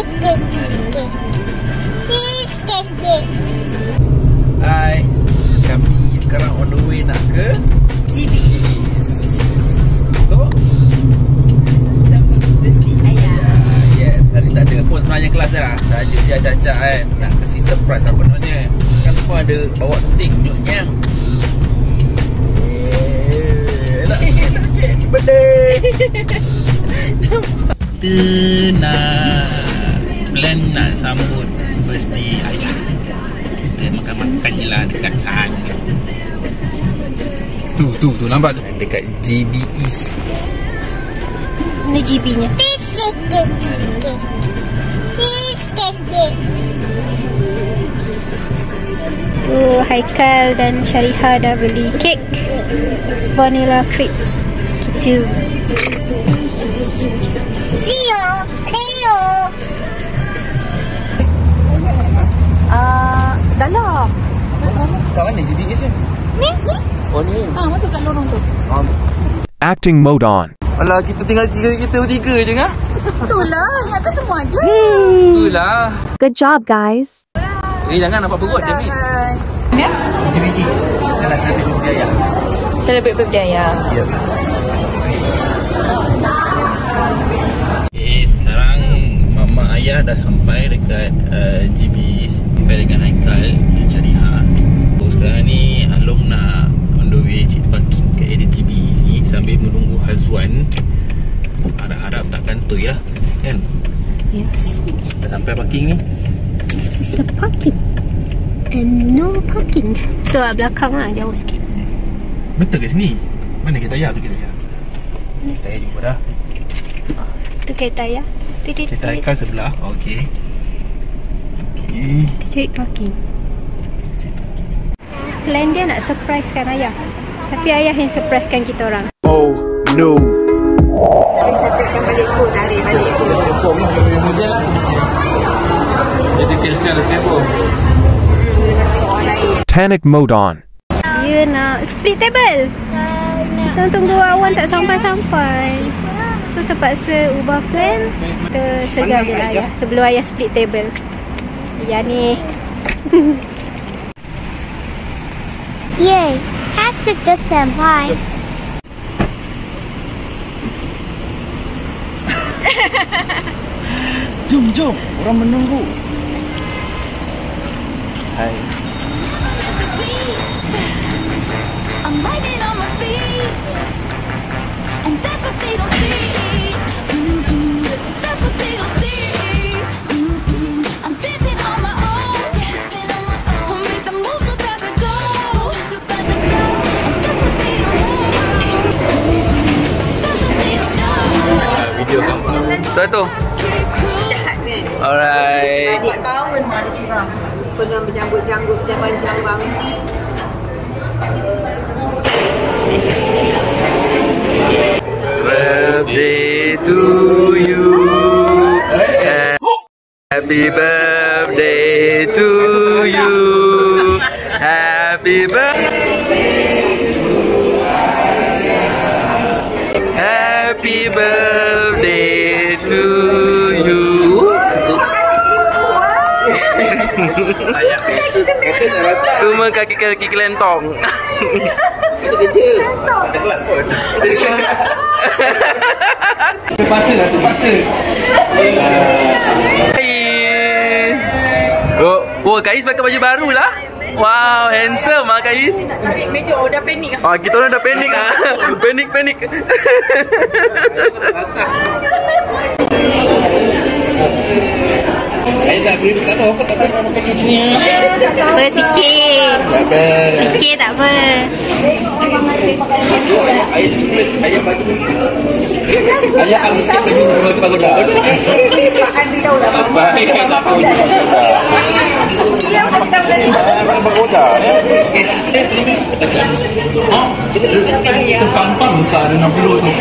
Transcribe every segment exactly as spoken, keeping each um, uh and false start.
Hai, kami sekarang on the way nak ke G B. Untuk Birthday ayah. Yes, hari tak ada pun sebenarnya kelas dah. Saja dia acak-acak kan nak kasi surprise apa namanya. Kan semua ada bawa ting nyok-nyang. Eh, nak kek birthday. Kita nak plan nak sambut birthday ayah. Kita makan-makan je lah dekat sana. Tu, tu, tu nampak tu? Dekat G B East. Ini G B-nya. Tu Haikal dan Syariha dah beli kek vanilla crepe. Gitu. Leo, Leo. Ah, dah lah. Kat mana G B East ni? Ni, ni. Oh ni. Ah, masuk kat lorong tu. Um. Acting mode on. Alah, kita tinggal tiga kita tiga je kan? Itulah, ingatkan semua ada. Itulah. Good job, guys. Eh, jangan nampak perut dia ni. Ya? G B East. Nak celebrate birthday ayah. Celebrate birthday ayah. Ya. Eh, sekarang mama ayah dah sampai dekat uh, G B East. Sampai dengan Haikal dan Syariha. So, sekarang ni Along nak on the way cik parking kat area G B East ni sambil menunggu Hazwan. Harap-harap tak kantoi lah kan? Yes. Dah sampai parking ni. This is the parking. And no parking. So, belakang lah, jauh sikit. Betul ke sini? Mana kereta ayah tu kereta ayah? Kereta ayah jumpa dah. Tu kereta ayah. Titit, Kereta titit. Haikal sebelah. Okey. Okey. Kita cari parking. Plan dia nak surprisekan ayah. Tapi ayah yang surprisekan kita orang. Oh no. Sepatkan balik pun, tarik balik pun. Sepom lah. Dia lah. Jadi kilsian ada table. Titanic mode on. Dia nak split table. Kita tunggu awan tak sampai-sampai. So terpaksa ubah plan. Kita segar je ayah sebelum ayah split table. Ya ni. Yay, exit the senpai. Jom, jom. Orang menunggu. Hai. I'm lighting on my feet, and that's what they don't see. Mm-mm. That's what they don't see. Mm-mm. I'm dancing on my own, dancing on my own. I'll make the moves up as I go, moves up as I go. And that's what they don't know. That's what they don't know. Video kamu. Tu tu. Jahat kan? Alright. Buat kawan pun ada curang. Pernah berjanggut-janggut panjang bang. Birthday to you. Happy birthday to you. Happy birthday. Happy birthday to you. Semua kaki-kaki kelentong. Terpaksa lah, terpaksa. Hai. Oh, oh, Kais pakai baju baru lah. Wow, handsome ah Kais. Nak tarik meja, oh dah panik ah. Ah, kita orang dah panik ah. Panik, panik. Saya tak beri, tak tahu apa tak pernah makan macam ni. Tak apa, sikit. Tak apa. Sikit tak apa. Ayah sikit, ayah bagi. Ayah ambil sikit baju bagi pagoda. Makan dia dah lah. Baik, tak apa. Dia dah tak boleh. Makan pagoda. Itu pampang besar enam puluh tu.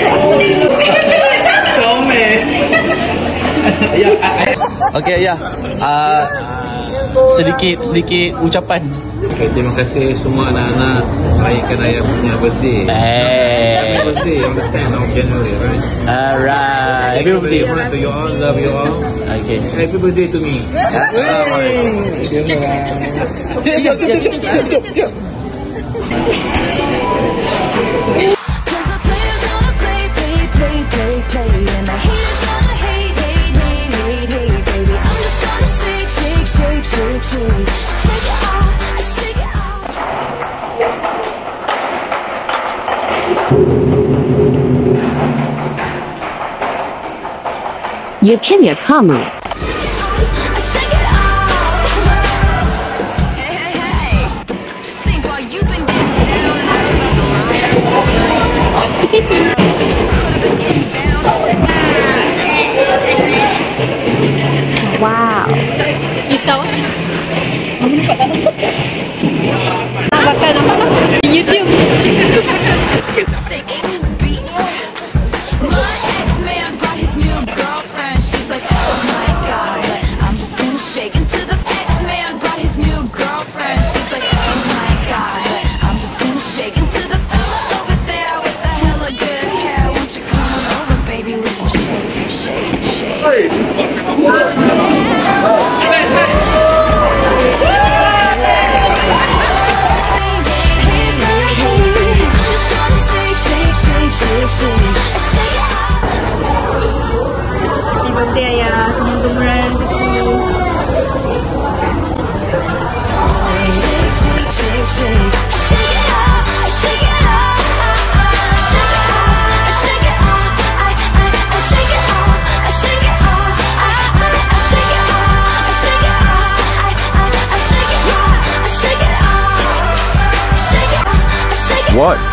Comel. Ayah, ayah. Okey ayah. Uh, sedikit sedikit ucapan. Okay, terima kasih semua anak-anak merayakan ayah punya birthday. Hey. Birthday on the tenth of January, right? Alright. Happy birthday to you all. Love you all. Okay. Happy birthday to me. Cause the players gonna play, play, play, play, play. And the haters gonna hate, hate, hate, hate, hate, baby. I'm just gonna shake, shake, shake, shake, shake. Shake it off, shake it off. Yakenya Kamu. Shake it off. Hey, hey, hey. Just think while you've been getting down and out about the line. Could have been getting down tonight. Wow. Risau. Ah, bakal nampak lah di YouTube. Sick beats. My ex-man brought his new girlfriend. She's like, oh my god, but I'm just gonna shake into the ex-man brought his new girlfriend. She's like, oh my god, but I'm just gonna shake into the fella over there with the hella good hair. Won't you come on over, baby? We can shake, shake, shake. Happy birthday ayah. Semoga murah rezeki. What?